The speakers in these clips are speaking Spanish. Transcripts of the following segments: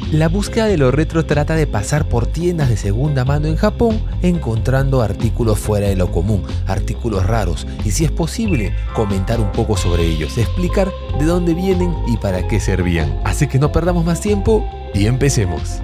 La búsqueda de lo retro trata de pasar por tiendas de segunda mano en Japón, encontrando artículos fuera de lo común, artículos raros y, si es posible, comentar un poco sobre ellos, explicar de dónde vienen y para qué servían. Así que no perdamos más tiempo y empecemos.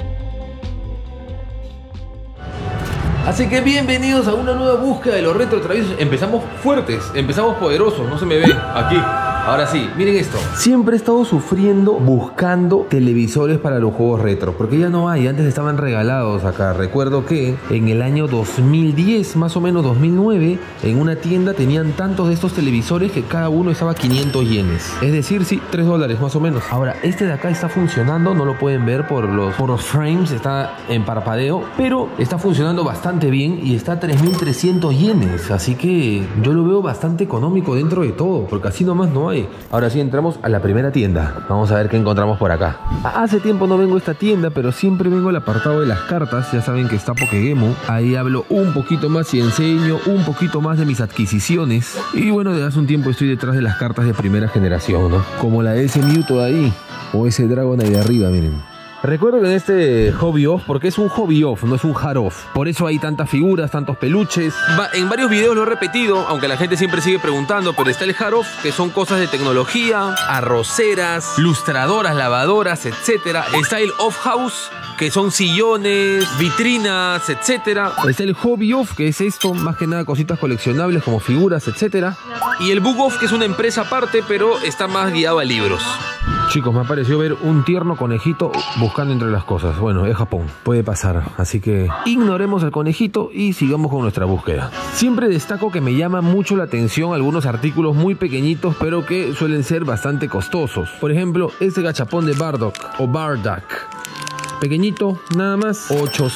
Así que bienvenidos a una nueva búsqueda de los retro traviesos. Empezamos fuertes, empezamos poderosos, no se me ve aquí. Ahora sí, miren esto. Siempre he estado sufriendo buscando televisores para los juegos retro, porque ya no hay, antes estaban regalados acá. Recuerdo que en el año 2010, más o menos 2009, en una tienda tenían tantos de estos televisores que cada uno estaba a 500 yenes. Es decir, sí, $3 más o menos. Ahora, este de acá está funcionando, no lo pueden ver por los frames, está en parpadeo, pero está funcionando bastante bien y está a 3.300 yenes. Así que yo lo veo bastante económico dentro de todo, porque así nomás no hay. Ahora sí, entramos a la primera tienda. Vamos a ver qué encontramos por acá. Hace tiempo no vengo a esta tienda, pero siempre vengo al apartado de las cartas. Ya saben que está Pokegemo. Ahí hablo un poquito más y enseño un poquito más de mis adquisiciones. Y bueno, desde hace un tiempo estoy detrás de las cartas de primera generación, ¿no? Como la de ese Mewtwo ahí, o ese Dragonite de arriba, miren. Recuerdo que en este Hobby Off, porque es un Hobby Off, no es un Hard Off, por eso hay tantas figuras, tantos peluches. En varios videos lo he repetido, aunque la gente siempre sigue preguntando, pero está el Hard Off, que son cosas de tecnología, arroceras, lustradoras, lavadoras, etc. Está el Off House, que son sillones, vitrinas, etc. Está el Hobby Off, que es esto, más que nada cositas coleccionables como figuras, etc. Y el Book Off, que es una empresa aparte, pero está más guiado a libros. Chicos, me ha parecido ver un tierno conejito buscando entre las cosas. Bueno, es Japón, puede pasar. Así que ignoremos al conejito y sigamos con nuestra búsqueda. Siempre destaco que me llama mucho la atención algunos artículos muy pequeñitos, pero que suelen ser bastante costosos. Por ejemplo, este gachapón de Bardock o Bardock. Pequeñito, nada más,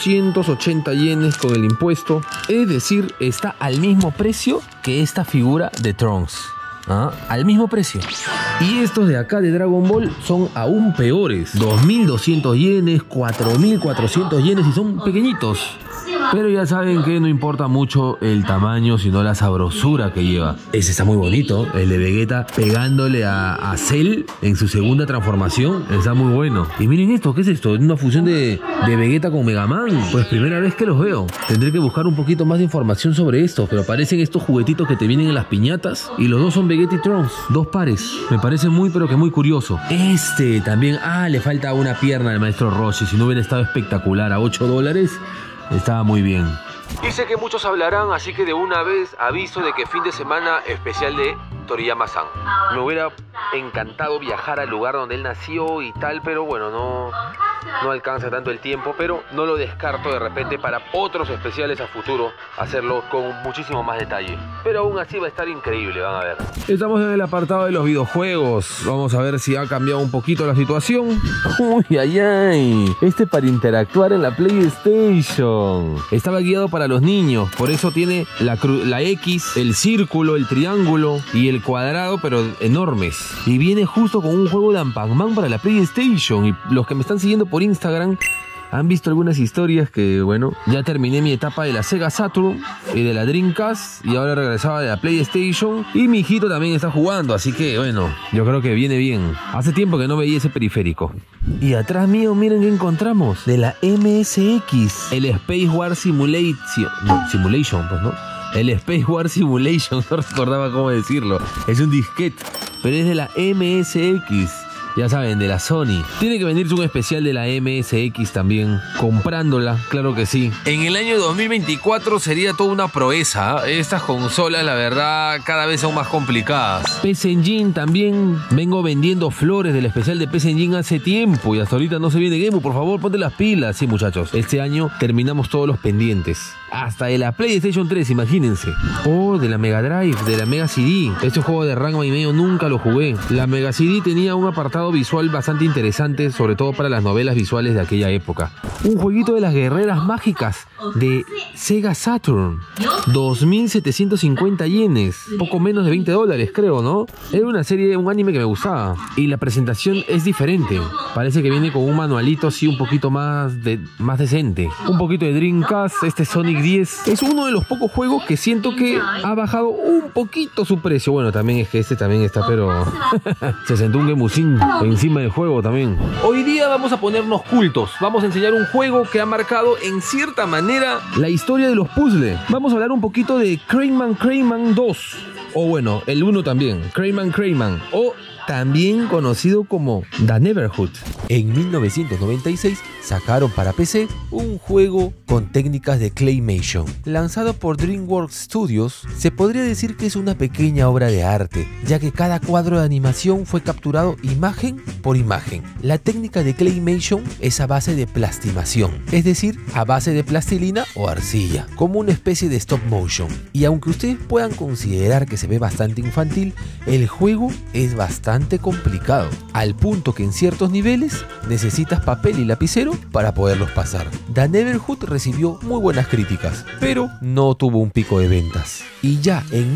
880 yenes con el impuesto. Es decir, está al mismo precio que esta figura de Trunks. Al mismo precio. Y estos de acá de Dragon Ball son aún peores. 2.200 yenes, 4.400 yenes y son pequeñitos. Pero ya saben que no importa mucho el tamaño, sino la sabrosura que lleva. Ese está muy bonito, el de Vegeta pegándole a Cell en su segunda transformación. Está muy bueno. Y miren esto, ¿qué es esto? ¿Es una fusión de Vegeta con Mega Man? Pues primera vez que los veo. Tendré que buscar un poquito más de información sobre esto, pero aparecen estos juguetitos que te vienen en las piñatas y los dos son Vegeta y Trunks, dos pares. Me parece muy pero que muy curioso. Este también, le falta una pierna al maestro Roshi. Si no hubiera estado espectacular a $8, estaba muy bien. Y sé que muchos hablarán, así que de una vez aviso de que fin de semana especial de Toriyama-san. Me hubiera encantado viajar al lugar donde él nació y tal, pero bueno, no alcanza tanto el tiempo, pero no lo descarto de repente para otros especiales a futuro, hacerlo con muchísimo más detalle. Pero aún así va a estar increíble, van a ver. Estamos en el apartado de los videojuegos. Vamos a ver si ha cambiado un poquito la situación. Uy, ay. Este para interactuar en la PlayStation. Estaba guiado para los niños, por eso tiene la X, el círculo, el triángulo y el cuadrado, pero enormes. Y viene justo con un juego de Pac-Man para la PlayStation. Y los que me están siguiendo por Instagram han visto algunas historias que, bueno, ya terminé mi etapa de la Sega Saturn y de la Dreamcast y ahora regresaba de la PlayStation y mi hijito también está jugando, así que, bueno, yo creo que viene bien. Hace tiempo que no veía ese periférico. Y atrás mío, miren qué encontramos. De la MSX, el Space War Simulation. No, Simulation, pues, ¿no? El Space War Simulation, no recordaba cómo decirlo. Es un disquete, pero es de la MSX. Ya saben, de la Sony. Tiene que venirse un especial de la MSX también, comprándola, claro que sí. En el año 2024 sería toda una proeza. Estas consolas, la verdad, cada vez son más complicadas. PC Engine también. Vengo vendiendo flores del especial de PC Engine hace tiempo y hasta ahorita no se viene Gemu. Por favor, ponte las pilas. Sí, muchachos, este año terminamos todos los pendientes. Hasta de la PlayStation 3, imagínense. De la Mega Drive, de la Mega CD. Este juego de Ranma y medio nunca lo jugué. La Mega CD tenía un apartado visual bastante interesante, sobre todo para las novelas visuales de aquella época. Un jueguito de las guerreras mágicas de Sega Saturn. 2.750 yenes. Poco menos de $20, creo, ¿no? Era una serie, un anime que me gustaba. Y la presentación es diferente. Parece que viene con un manualito así un poquito más decente. Un poquito de Dreamcast, este Sonic Epic 10 es uno de los pocos juegos que siento que ha bajado un poquito su precio. Bueno, también es que este también está, pero se sentó un gemusín encima del juego también. Hoy día vamos a ponernos cultos. Vamos a enseñar un juego que ha marcado en cierta manera la historia de los puzzles. Vamos a hablar un poquito de Crayman 2. O bueno, el 1 también, Crayman, o también conocido como The Neverhood. En 1996 sacaron para PC un juego con técnicas de Claymation. Lanzado por DreamWorks Studios, se podría decir que es una pequeña obra de arte, ya que cada cuadro de animación fue capturado imagen por imagen. La técnica de Claymation es a base de plastimación, es decir, a base de plastilina o arcilla, como una especie de stop motion. Y aunque ustedes puedan considerar que se ve bastante infantil, el juego es bastante complicado, al punto que en ciertos niveles necesitas papel y lapicero para poderlos pasar. The Neverhood recibió muy buenas críticas, pero no tuvo un pico de ventas. Y ya en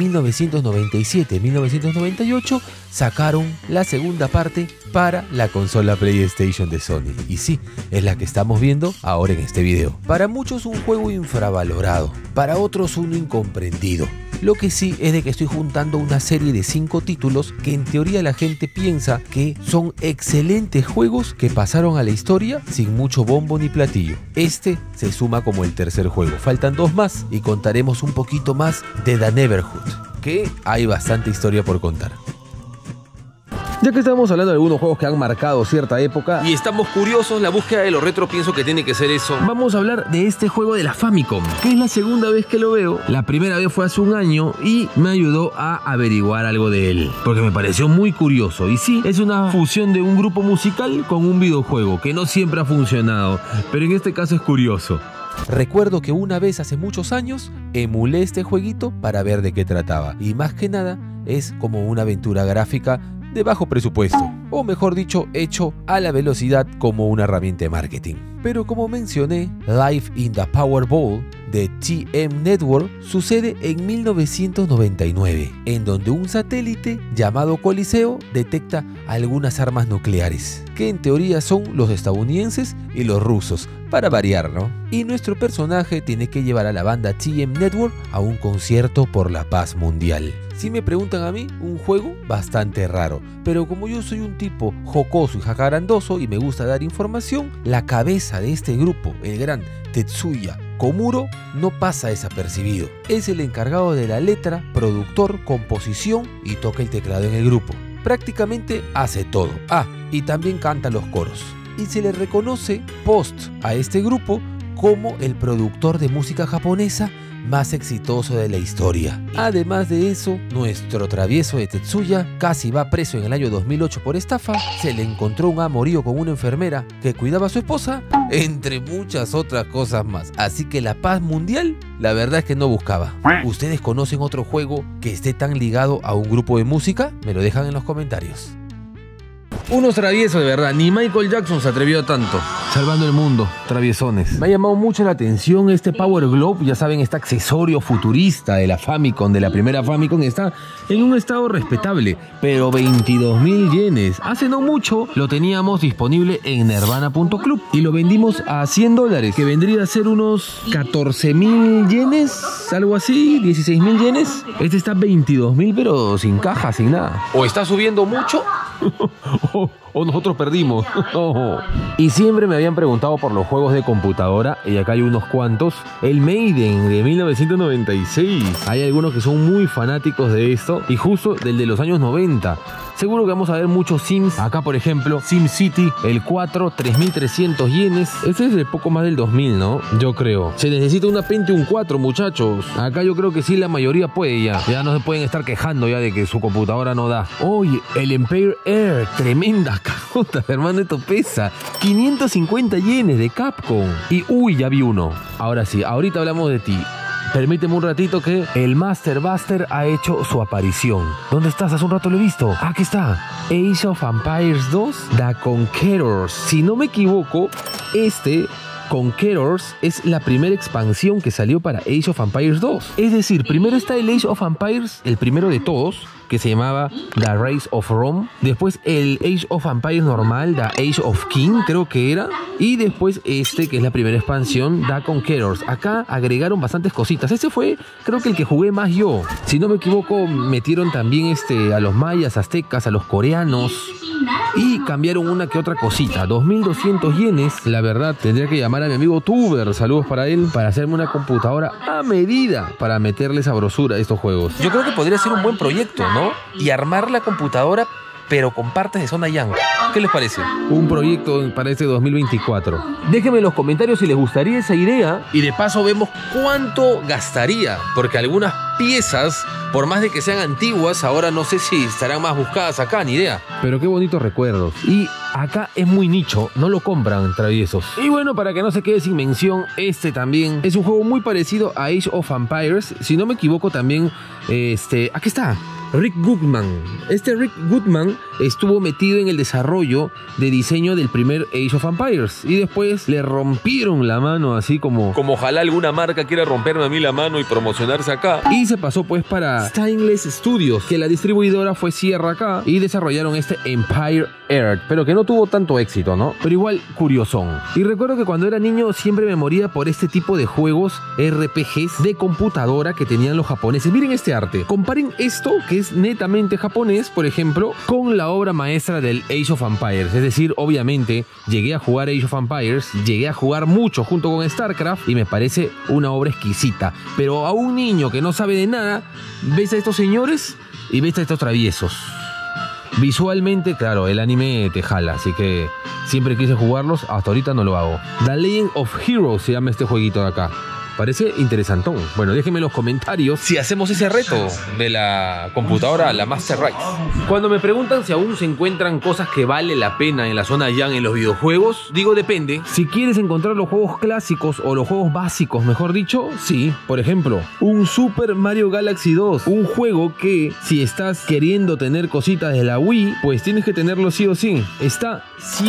1997-1998 sacaron la segunda parte para la consola PlayStation de Sony. Y sí, es la que estamos viendo ahora en este video. Para muchos un juego infravalorado, para otros uno incomprendido. Lo que sí es de que estoy juntando una serie de 5 títulos que en teoría la gente piensa que son excelentes juegos que pasaron a la historia sin mucho bombo ni platillo. Este se suma como el tercer juego. Faltan 2 más y contaremos un poquito más de The Neverhood, que hay bastante historia por contar. Ya que estamos hablando de algunos juegos que han marcado cierta época y estamos curiosos, la búsqueda de lo retro pienso que tiene que ser eso. Vamos a hablar de este juego de la Famicom, que es la segunda vez que lo veo. La primera vez fue hace un año y me ayudó a averiguar algo de él, porque me pareció muy curioso. Y sí, es una fusión de un grupo musical con un videojuego, que no siempre ha funcionado, pero en este caso es curioso. Recuerdo que una vez hace muchos años emulé este jueguito para ver de qué trataba. Y más que nada es como una aventura gráfica de bajo presupuesto, o mejor dicho, hecho a la velocidad como una herramienta de marketing. Pero como mencioné, Life in the Powerball de TM Network sucede en 1999, en donde un satélite llamado Coliseo detecta algunas armas nucleares, que en teoría son los estadounidenses y los rusos, para variar, ¿no? Y nuestro personaje tiene que llevar a la banda TM Network a un concierto por la paz mundial. Si me preguntan a mí, un juego bastante raro, pero como yo soy un tipo jocoso y jacarandoso y me gusta dar información, la cabeza de este grupo, el gran Tetsuya Komuro, no pasa desapercibido. Es el encargado de la letra, productor, composición y toca el teclado en el grupo. Prácticamente hace todo. Y también canta los coros. Y se le reconoce post a este grupo como el productor de música japonesa más exitoso de la historia. Además de eso, nuestro travieso de Tetsuya casi va preso en el año 2008 por estafa, se le encontró un amorío con una enfermera que cuidaba a su esposa, entre muchas otras cosas más. Así que la paz mundial, la verdad es que no buscaba. ¿Ustedes conocen otro juego que esté tan ligado a un grupo de música? Me lo dejan en los comentarios. Unos traviesos de verdad, ni Michael Jackson se atrevió a tanto. Salvando el mundo, traviesones. Me ha llamado mucho la atención este Power Glove, ya saben, este accesorio futurista de la Famicom, de la primera Famicom, está en un estado respetable, pero 22.000 yenes. Hace no mucho lo teníamos disponible en Nirvana.club y lo vendimos a $100, que vendría a ser unos 14.000 yenes, algo así, 16.000 yenes. Este está 22.000, pero sin caja, sin nada. O está subiendo mucho o nosotros perdimos. Y siempre me habían preguntado por los juegos de computadora, y acá hay unos cuantos. El Maiden de 1996. Hay algunos que son muy fanáticos de esto, y justo del de los años 90. Seguro que vamos a ver muchos Sims. Acá, por ejemplo, SimCity, el 4, 3.300 yenes. Ese es de poco más del 2.000, ¿no? Yo creo. Se necesita una Pentium 4, muchachos. Acá yo creo que sí, la mayoría puede ya. Ya no se pueden estar quejando ya de que su computadora no da. Oye, el Empire Air, tremenda cajota, hermano, esto pesa 550 yenes de Capcom. Y uy, ya vi uno. Ahora sí, ahorita hablamos de ti. Permíteme un ratito que el Master Buster ha hecho su aparición. ¿Dónde estás? Hace un rato lo he visto. Aquí está. Age of Empires 2, The Conquerors. Si no me equivoco, este Conquerors es la primera expansión que salió para Age of Empires 2. Es decir, primero está el Age of Empires, el primero de todos, que se llamaba The Rise of Rome. Después el Age of Empires normal, The Age of King, creo que era. Y después este, que es la primera expansión, The Conquerors. Acá agregaron bastantes cositas. Ese fue, creo que el que jugué más yo. Si no me equivoco, metieron también a los mayas, aztecas, a los coreanos. Y cambiaron una que otra cosita. 2.200 yenes. La verdad, tendría que llamar a mi amigo Tuber, saludos para él, para hacerme una computadora a medida para meterle sabrosura a estos juegos. Yo creo que podría ser un buen proyecto, ¿no? Y armar la computadora, pero con partes de Zona Yang. ¿Qué les parece? Un proyecto para este 2024. Déjenme en los comentarios si les gustaría esa idea. Y de paso vemos cuánto gastaría. Porque algunas piezas, por más de que sean antiguas, ahora no sé si estarán más buscadas acá, ni idea. Pero qué bonitos recuerdos. Y acá es muy nicho, no lo compran traviesos. Y bueno, para que no se quede sin mención, este también es un juego muy parecido a Age of Empires. Si no me equivoco también, aquí está. Rick Goodman. Rick Goodman estuvo metido en el desarrollo de diseño del primer Age of Empires y después le rompieron la mano, así como ojalá alguna marca quiera romperme a mí la mano y promocionarse acá. Y se pasó pues para Stainless Studios, que la distribuidora fue Sierra acá, y desarrollaron este Empire Earth, pero que no tuvo tanto éxito, ¿no? Pero igual curiosón. Y recuerdo que cuando era niño siempre me moría por este tipo de juegos RPGs de computadora que tenían los japoneses. Miren este arte. Comparen esto, que es netamente japonés, por ejemplo, con la obra maestra del Age of Empires. Es decir, obviamente llegué a jugar Age of Empires, llegué a jugar mucho junto con StarCraft y me parece una obra exquisita. Pero a un niño que no sabe de nada, ves a estos señores y ves a estos traviesos. Visualmente, claro, el anime te jala, así que siempre quise jugarlos, hasta ahorita no lo hago. The Legend of Heroes se llama este jueguito de acá. Parece interesantón. Bueno, déjenme en los comentarios si hacemos ese reto de la computadora, la Master Race. Cuando me preguntan si aún se encuentran cosas que vale la pena en la Zona Yang en los videojuegos, digo depende. Si quieres encontrar los juegos clásicos o los juegos básicos, mejor dicho, sí. Por ejemplo, un Super Mario Galaxy 2. Un juego que si estás queriendo tener cositas de la Wii, pues tienes que tenerlo sí o sí. Está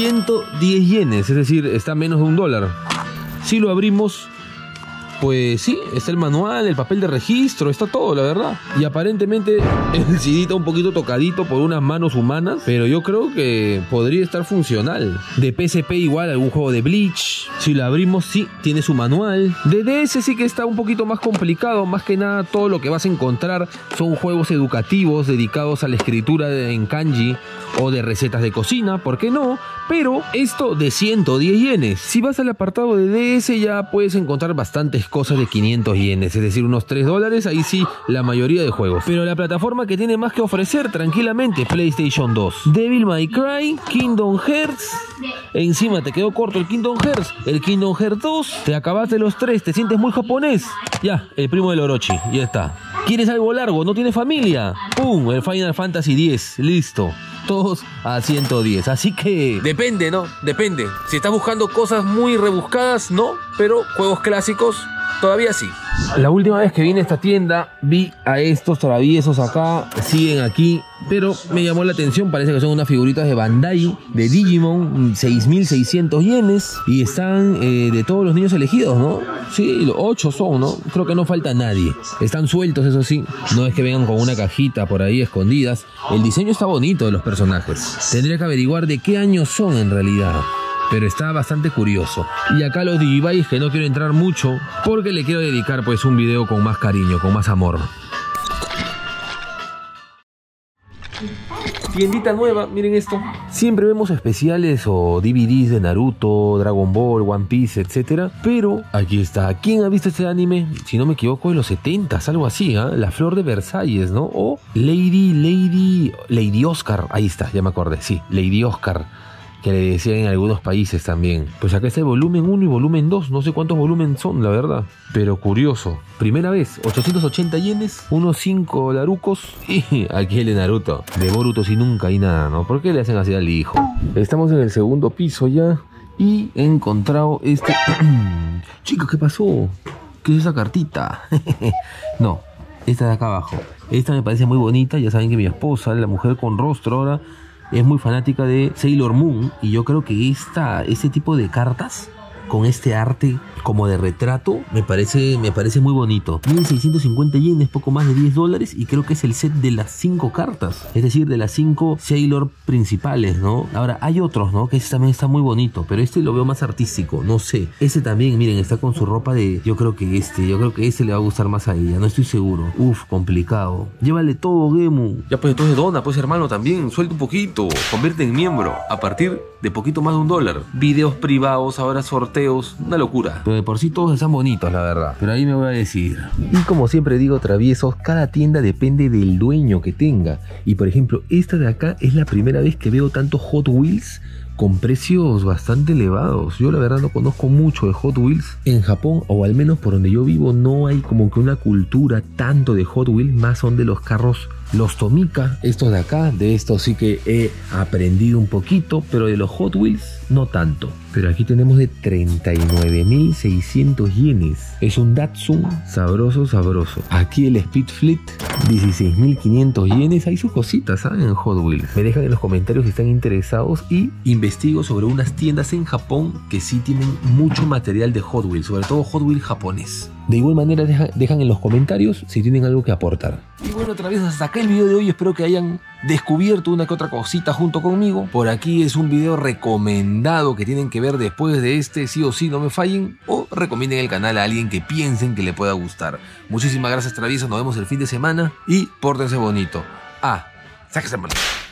110 yenes, es decir, está menos de $1. Si lo abrimos, pues sí, está el manual, el papel de registro, está todo, la verdad. Y aparentemente el CD está un poquito tocadito por unas manos humanas, pero yo creo que podría estar funcional. De PSP igual, algún juego de Bleach. Si lo abrimos, sí, tiene su manual. De DS sí que está un poquito más complicado. Más que nada, todo lo que vas a encontrar son juegos educativos dedicados a la escritura en kanji o de recetas de cocina, ¿por qué no? Pero esto de 110 yenes. Si vas al apartado de DS ya puedes encontrar bastantes cosas de 500 yenes, es decir, unos $3, ahí sí, la mayoría de juegos. Pero la plataforma que tiene más que ofrecer, tranquilamente, PlayStation 2. Devil May Cry, Kingdom Hearts. Encima te quedó corto el Kingdom Hearts. El Kingdom Hearts 2, te acabaste los 3, te sientes muy japonés. Ya, el primo del Orochi, ya está. ¿Quieres algo largo? ¿No tienes familia? ¡Pum! El Final Fantasy X, listo. Todos a 110, así que depende, ¿no? Depende. Si estás buscando cosas muy rebuscadas, no, pero juegos clásicos, todavía sí. La última vez que vine a esta tienda, vi a estos traviesos acá, siguen aquí, pero me llamó la atención, parece que son unas figuritas de Bandai, de Digimon, 6.600 yenes, y están de todos los niños elegidos, ¿no? Sí, 8 son, ¿no? Creo que no falta nadie. Están sueltos, eso sí, no es que vengan con una cajita por ahí escondidas. El diseño está bonito de los personajes. Tendría que averiguar de qué año son en realidad, pero está bastante curioso. Y acá los Digivice, que no quiero entrar mucho porque le quiero dedicar pues un video con más cariño, con más amor. Tiendita nueva, miren esto. Siempre vemos especiales o DVDs de Naruto, Dragon Ball, One Piece, etc. Pero aquí está. ¿Quién ha visto este anime? Si no me equivoco, de los 70s, algo así, ¿eh? La Flor de Versalles, ¿no? O Lady Oscar. Ahí está, ya me acordé. Sí, Lady Oscar, que le decían en algunos países también. Pues acá está el volumen 1 y volumen 2. No sé cuántos volúmenes son, la verdad. Pero curioso. Primera vez, 880 yenes, unos 5 larucos. Y aquí el de Naruto. De Boruto si nunca hay nada, ¿no? ¿Por qué le hacen así al hijo? Estamos en el segundo piso ya. Y he encontrado este... Chicos, ¿qué pasó? ¿Qué es esa cartita? No, esta de acá abajo. Esta me parece muy bonita. Ya saben que mi esposa, la mujer con rostro ahora, es muy fanática de Sailor Moon, y yo creo que este tipo de cartas con este arte como de retrato, me parece muy bonito. 1650 yenes, poco más de $10, y creo que es el set de las 5 cartas, es decir, de las 5 Sailor principales, ¿no? Ahora, hay otros, ¿no? Que ese también está muy bonito, pero este lo veo más artístico, no sé. Ese también, miren, está con su ropa de... Yo creo que este le va a gustar más a ella, no estoy seguro. Uf, complicado. Llévale todo, Gemu. Ya pues entonces dona, pues hermano, también, suelta un poquito, convierte en miembro, a partir de poquito más de $1. Videos privados, ahora sorteos, una locura. Pero de por sí todos están bonitos, la verdad. Pero ahí me voy a decir. Y como siempre digo, traviesos, cada tienda depende del dueño que tenga. Y por ejemplo, esta de acá es la primera vez que veo tanto Hot Wheels con precios bastante elevados. Yo la verdad no conozco mucho de Hot Wheels en Japón, o al menos por donde yo vivo no hay como que una cultura tanto de Hot Wheels, más son de los carros, los Tomica, estos de acá. De estos sí que he aprendido un poquito, pero de los Hot Wheels no tanto. Pero aquí tenemos de 39.600 yenes. Es un Datsun sabroso, sabroso. Aquí el Speed Fleet, 16.500 yenes. Hay sus cositas, ¿saben? En Hot Wheels. Me dejan en los comentarios si están interesados y investigo sobre unas tiendas en Japón que sí tienen mucho material de Hot Wheels, sobre todo Hot Wheels japonés. De igual manera dejan en los comentarios si tienen algo que aportar. Y bueno, otra vez hasta acá el video de hoy. Espero que hayan descubierto una que otra cosita junto conmigo. Por aquí es un video recomendado que tienen que ver después de este, sí o sí, no me fallen, o recomienden el canal a alguien que piensen que le pueda gustar. Muchísimas gracias, traviesos, nos vemos el fin de semana y pórtense bonito. Sáquense bonito.